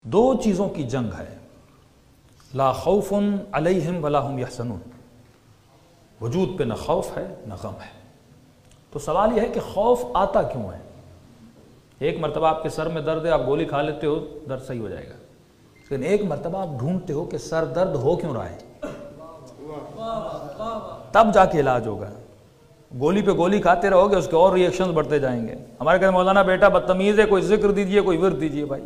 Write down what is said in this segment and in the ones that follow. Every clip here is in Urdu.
دو چیزوں کی جنگ ہے، لا خوف علیہم ولا هم یحزنون، وجود پہ نہ خوف ہے نہ غم ہے۔ تو سوال یہ ہے کہ خوف آتا کیوں ہے؟ ایک مرتبہ آپ کے سر میں درد ہے، آپ گولی کھا لیتے ہو، درد صحیح ہو جائے گا، لیکن ایک مرتبہ آپ ڈھونڈتے ہو کہ سر درد ہو کیوں رہا ہے، تب جا کے علاج ہوگا۔ گولی پہ گولی کھاتے رہو گے، اس کے اور ری ایکشنز بڑھتے جائیں گے۔ ہمارے کہتے ہیں مولانا بیٹا بدتمیز ہے، کوئی ذکر دیجئے، کوئی ورد دیجئے۔ بھائی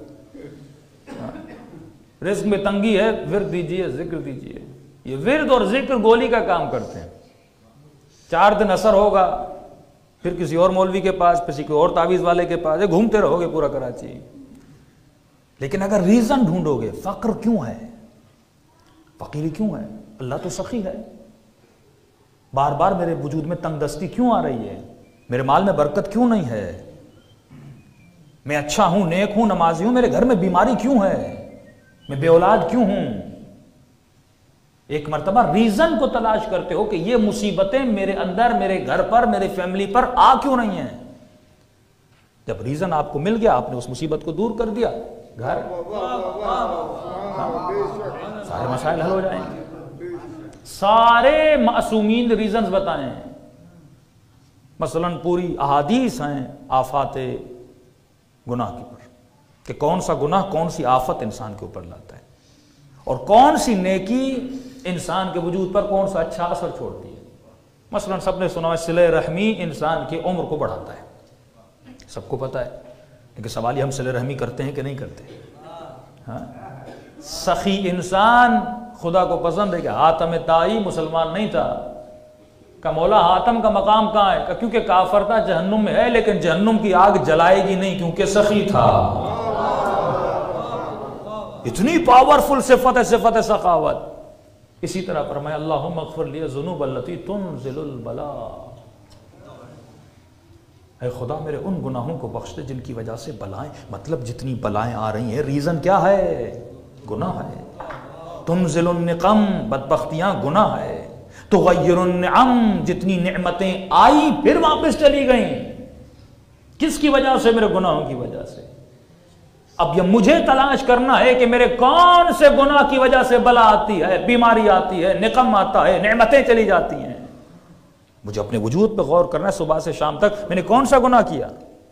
رزق میں تنگی ہے، ورد دیجئے، ذکر دیجئے۔ یہ ورد اور ذکر گولی کا کام کرتے ہیں۔ 4 دن اثر ہوگا، پھر کسی اور مولوی کے پاس، کسی کوئی اور تعویذ والے کے پاس گھومتے رہو گے پورا کراچی۔ لیکن اگر ریزن ڈھونڈو گے، فقر کیوں ہے، فقیری کیوں ہے، اللہ تو سخی ہے، بار بار میرے وجود میں تنگ دستی کیوں آ رہی ہے، میرے مال میں برکت کیوں نہیں ہے، میں اچھا ہوں، نیک ہوں، نمازی ہوں، میرے گھر میں بیماری کیوں ہے، میں بے اولاد کیوں ہوں۔ ایک مرتبہ ریزن کو تلاش کرتے ہو کہ یہ مصیبتیں میرے اندر، میرے گھر پر، میری فیملی پر آ کیوں نہیں ہیں۔ جب ریزن آپ کو مل گیا، آپ نے اس مصیبت کو دور کر دیا، گھر سارے مسائل حل ہو جائیں گے۔ سارے معصومین ریزنز بتائیں، مثلا پوری احادیث ہیں آفات گناہ کے اوپر، کہ کون سا گناہ کون سی آفت انسان کے اوپر لاتا ہے، اور کون سی نیکی انسان کے وجود پر کون سا اچھا اثر چھوڑتی ہے۔ مثلا سب نے سنا ہے صلہ رحمی انسان کی عمر کو بڑھاتا ہے، سب کو پتہ ہے، لیکن سوال یہ ہم صلہ رحمی کرتے ہیں کہ نہیں کرتے؟ ہاں؟ سخی انسان خدا کو پسند ہے کہ حاتم تائی مسلمان نہیں تھا، کہ مولا حاتم کا مقام کہاں ہے، کہ کیونکہ کافر تھا، جہنم میں ہے، لیکن جہنم کی آگ جلائے گی نہیں کیونکہ سخی تھا۔ اتنی پاورفل صفت ہے، صفت سخاوت۔ اسی طرح فرمایا اللہم اغفر لی الذنوب التی تنزل البلاء، اے خدا میرے ان گناہوں کو بخش دے جن کی وجہ سے بلائیں، مطلب جتنی بلائیں آ رہی ہیں ریزن کیا ہے، گناہ ہے۔ تنزل النقم، بدبختیاں گناہ ہے۔ تغیر النعم، جتنی نعمتیں آئی پھر واپس چلی گئیں، کس کی وجہ سے؟ میرے گناہوں کی وجہ سے۔ اب یہ مجھے تلاش کرنا ہے کہ میرے کون سے گناہ کی وجہ سے بلا آتی ہے، بیماری آتی ہے، نقم آتا ہے، نعمتیں چلی جاتی ہیں۔ مجھے اپنے وجود پہ غور کرنا ہے، صبح سے شام تک میں نے کون سا گناہ کیا۔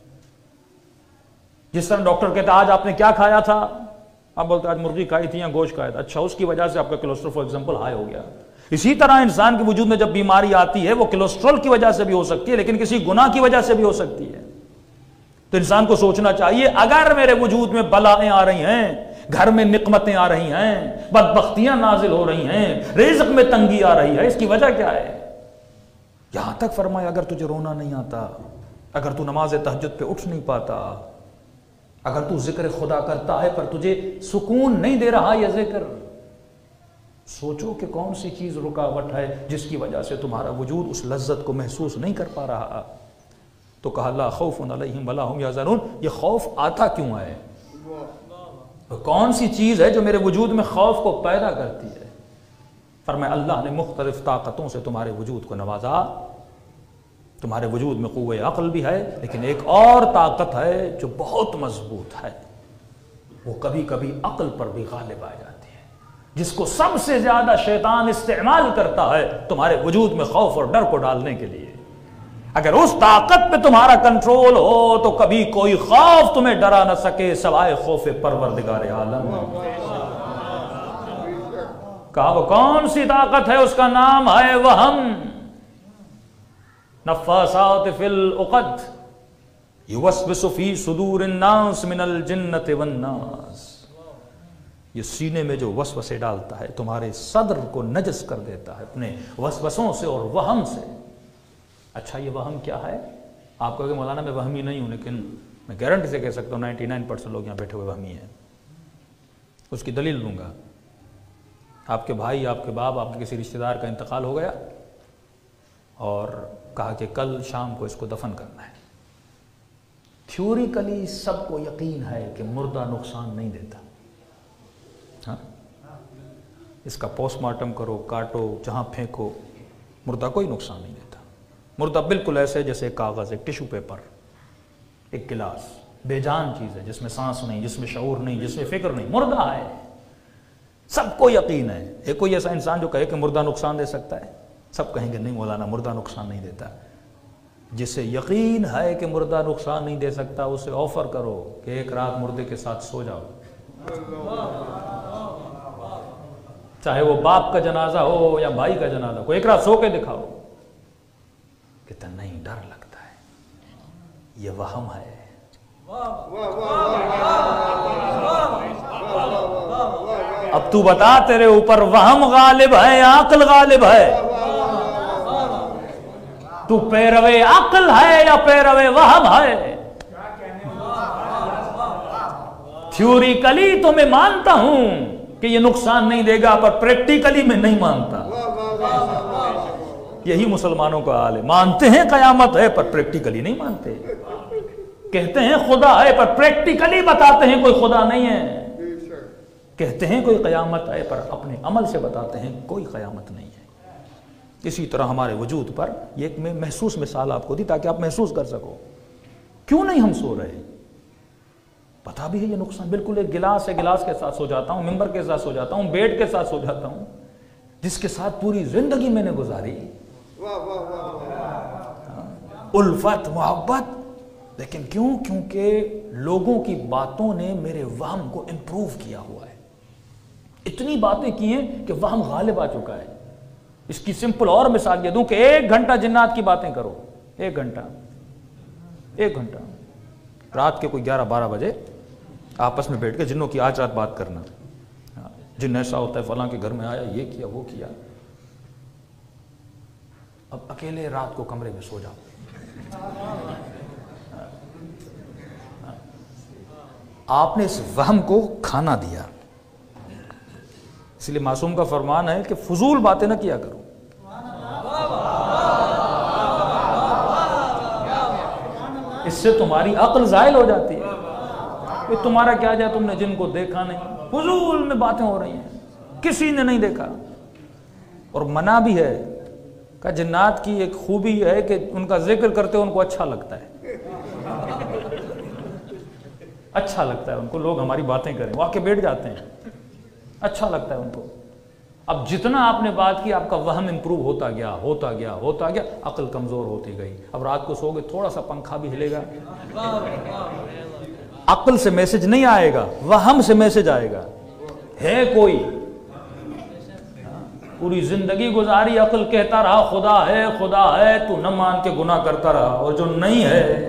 جس طرح ڈاکٹر کہتا آج آپ نے کیا کھایا تھا، آپ بولتے آج مرغی کھائی تھی یا گوشت کھایا تھا، اچھا اس کی وجہ سے آپ کا کولیسٹرول فار ایگزامپل ہائی ہو گیا۔ اسی طرح انسان کے وجود میں جب بیماری آتی ہے وہ کولیسٹرول کی وجہ سے بھی ہو سکتی ہے، لیکن کسی گناہ کی وجہ سے بھی ہو سکتی ہے۔ تو انسان کو سوچنا چاہیے اگر میرے وجود میں بلائیں آ رہی ہیں، گھر میں نقمتیں آ رہی ہیں، بدبختیاں نازل ہو رہی ہیں، رزق میں تنگی آ رہی ہے، اس کی وجہ کیا ہے؟ یہاں تک فرمایا اگر تجھے رونا نہیں آتا، اگر تو نماز تہجد پہ اٹھ نہیں پاتا، اگر تو ذکر خدا کرتا ہے پر تجھے سکون نہیں دے رہا یہ ذکر، سوچو کہ کون سی چیز رکاوٹ ہے جس کی وجہ سے تمہارا وجود اس لذت کو محسوس نہیں کر پا رہا۔ تو کہا لا خوف علیہم ولا هم یحزنون، یہ خوف آتا کیوں ہے، کون سی چیز ہے جو میرے وجود میں خوف کو پیدا کرتی ہے؟ فرمایا اللہ نے مختلف طاقتوں سے تمہارے وجود کو نوازا، تمہارے وجود میں قوت عقل بھی ہے، لیکن ایک اور طاقت ہے جو بہت مضبوط ہے، وہ کبھی کبھی عقل پر بھی غالب آ جاتی ہے، جس کو سب سے زیادہ شیطان استعمال کرتا ہے تمہارے وجود میں خوف اور ڈر کو ڈالنے کے لیے۔ اگر اس طاقت پہ تمہارا کنٹرول ہو تو کبھی کوئی خوف تمہیں ڈرا نہ سکے سوائے خوف پروردگار عالم۔ کہا وہ کون سی طاقت ہے؟ اس کا نام ہے وہم، نفاثات فی العقد، یوسوس فی صدور الناس من الجنۃ والناس۔ یہ سینے میں جو وسوسے ڈالتا ہے تمہارے صدر کو نجس کر دیتا ہے اپنے وسوسوں سے اور وہم سے۔ اچھا یہ وہم کیا ہے؟ آپ کہو گے مولانا میں وہمی نہیں ہوں، لیکن میں گارنٹی سے کہہ سکتا ہوں 99% لوگ یہاں بیٹھے ہوئے وہمی ہیں۔ اس کی دلیل دوں گا۔ آپ کے بھائی، آپ کے باپ، آپ کے کسی رشتہ دار کا انتقال ہو گیا اور کہا کہ کل شام کو اس کو دفن کرنا ہے۔ تھیوریکلی سب کو یقین ہے کہ مردہ نقصان نہیں دیتا، ہاں؟ اس کا پوسٹ مارٹم کرو، کاٹو، جہاں پھینکو، مردہ کوئی نقصان نہیں دیتا۔ مردہ بالکل ایسے جیسے کاغذ، ایک ٹیشو پیپر، ایک گلاس، بے جان چیز ہے، جس میں سانس نہیں، جس میں شعور نہیں، جس میں فکر نہیں، مردہ ہے. سب کو یقین ہے. ایک کوئی ایسا انسان جو کہے کہ مردہ نقصان دے سکتا ہے؟ سب کہیں گے نہیں مولانا مردہ نقصان نہیں دیتا. جسے یقین ہے کہ مردہ نقصان نہیں دے سکتا اسے آفر کرو کہ ایک رات مردے کے ساتھ سو جاؤ، چاہے وہ باپ کا جنازہ ہو یا بھائی کا جنازہ ہو، ایک رات سو کے دکھاؤ. کہتا نہیں ڈر لگتا ہے، یہ وہم ہے. اب تو بتا تیرے اوپر وہم غالب ہے یا عقل غالب ہے؟ تو پیروے عقل ہے یا پیروے وہم ہے؟ تھیوریکلی تو میں مانتا ہوں کہ یہ نقصان نہیں دے گا، پر پریکٹیکلی میں نہیں مانتا. یہی مسلمانوں کا حال ہے. مانتے ہیں قیامت ہے پر پریکٹیکلی نہیں مانتے. کہتے ہیں خدا ہے پر پریکٹیکلی بتاتے ہیں کوئی خدا نہیں ہے. کہتے ہیں کوئی قیامت ہے پر اپنے عمل سے بتاتے ہیں کوئی قیامت نہیں ہے. اسی طرح ہمارے وجود پر یہ ایک میں محسوس مثال آپ کو دی تاکہ آپ محسوس کر سکو. کیوں نہیں ہم سو رہے؟ پتا بھی ہے یہ نقصان. بالکل ایک گلاس ہے، گلاس کے ساتھ سو جاتا ہوں، ممبر کے ساتھ سو جاتا ہوں، بیڈ کے ساتھ سو جاتا ہوں، جس کے ساتھ پوری زندگی میں نے گزاری. الفت، محبت. لیکن کیوں؟ کیونکہ لوگوں کی باتوں نے میرے وہم کو امپروو کیا ہوا ہے. اتنی باتیں کی ہیں کہ وہم غالب آ چکا ہے. اس کی سمپل اور مثال یہ دوں کہ 1 گھنٹہ جنات کی باتیں کرو. 1 گھنٹہ رات کے کوئی 11-12 بجے آپس میں بیٹھ کے جنوں کی آج رات بات کرنا. جن ایسا ہوتا ہے، فلاں کے گھر میں آیا، یہ کیا وہ کیا. اب اکیلے رات کو کمرے میں سو جاؤ. آپ نے اس وہم کو کھانا دیا. اس لیے معصوم کا فرمان ہے کہ فضول باتیں نہ کیا کرو. اس سے تمہاری عقل زائل ہو جاتی ہے. کہ تمہارا کیا جائے، تم نے جن کو دیکھا نہیں، فضول میں باتیں ہو رہی ہیں، کسی نے نہیں دیکھا. اور منع بھی ہے کہ جنات کی ایک خوبی ہے کہ ان کا ذکر کرتے ان کو اچھا لگتا ہے. اچھا لگتا ہے ان کو لوگ ہماری باتیں کریں، وہ آ کے بیٹھ جاتے ہیں، اچھا لگتا ہے ان کو. اب جتنا آپ نے بات کی آپ کا وہم امپروو ہوتا گیا، عقل کمزور ہوتی گئی. اب رات کو سو گے، تھوڑا سا پنکھا بھی ہلے گا، عقل سے میسج نہیں آئے گا، وہم سے میسج آئے گا. ہے کوئی پوری زندگی گزاری عقل کہتا رہا خدا ہے، تو نہ مان کے گناہ کرتا رہا. اور جو نہیں ہے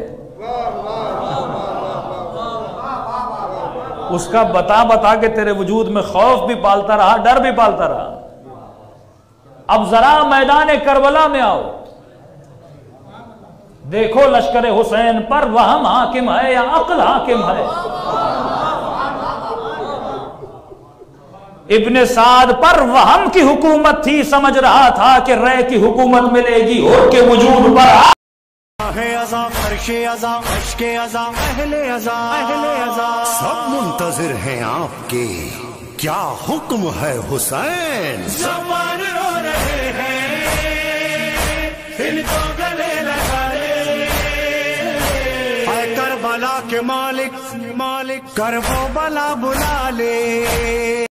اس کا بتا کے تیرے وجود میں خوف بھی پالتا رہا، ڈر بھی پالتا رہا. اب ذرا میدان کربلا میں آؤ، دیکھو لشکر حسین پر وہم حاکم ہے یا عقل حاکم ہے؟ ابن سعد پر وہم کی حکومت تھی، سمجھ رہا تھا کہ رے کی حکومت ملے گی، اور کے وجود پر سب منتظر ہیں آپ کے، کیا حکم ہے حسین؟ زبان رو رہے ہیں، ان کو گلے لگا لے. اے کربلا کے مالک کرب و بلا بلا لے.